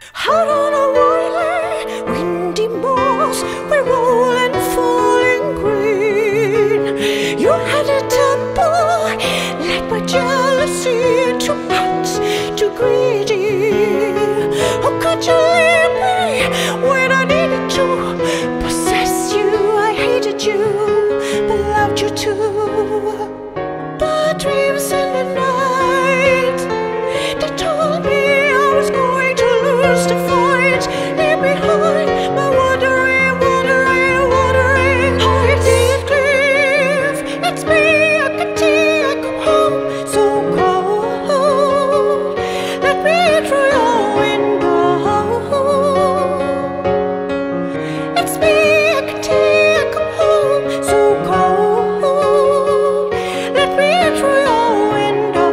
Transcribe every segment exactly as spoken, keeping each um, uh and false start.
Out on a wily, windy moors, we're rolling, falling green. You had a temper, led by jealousy, too hot, too greedy. How could you leave me when I needed to possess you? I hated you, but loved you too. But dreams in the night, they told me I was going to lose the fight. Leave behind my wandering, wandering, wandering heart. Heathcliff, it's me, I can see I come home so cold. Let me through your window. It's me, I can see I come home so cold. Let me through your window.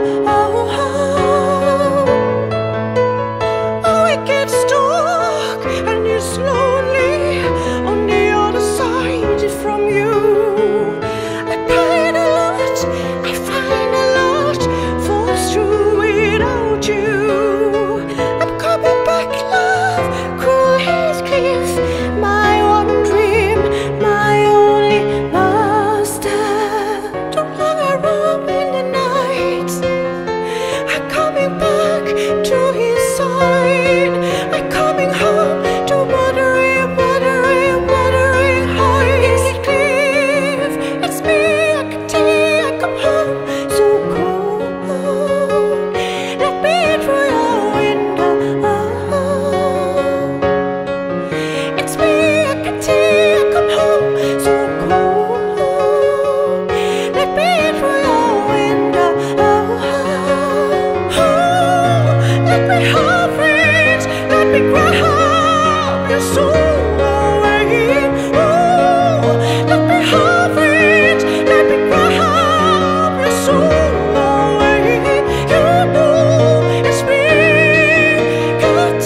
Oh, it gets dark and it's lonely on the other side from you. I find a lot, I find a lot falls through without you. I'm coming back, love, cruel Heathcliff, my one dream, my only master. Don't hang around in the night. I'm coming back to his side. I'm coming home to wuthering, wuthering, wuthering heights. Heathcliff, it's me, I can see I come home so cold. Let me through your window. It's me, I can see I come home so cold. Let me through your window. Let me have it, let me grab your soul away. Oh, let me have it, let me grab your soul away. You know it's me,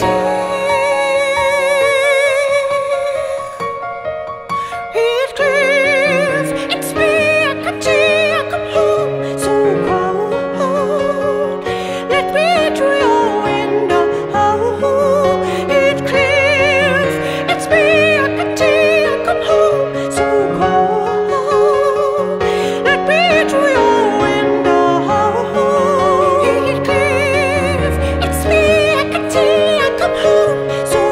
Heathcliff, it's me, I can see I come home so cold. Let me through your window. Heathcliff, it's me, I can see I come home so cold. Let me through your window. Heathcliff, it's me, I can see I come home so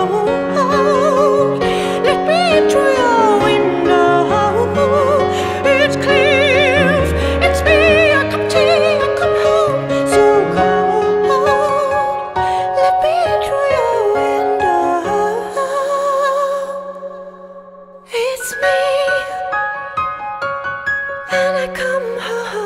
cold. Let me through your window. Heathcliff, it's me, I can see I come home so cold. Let me through your window. It's me, and I come home.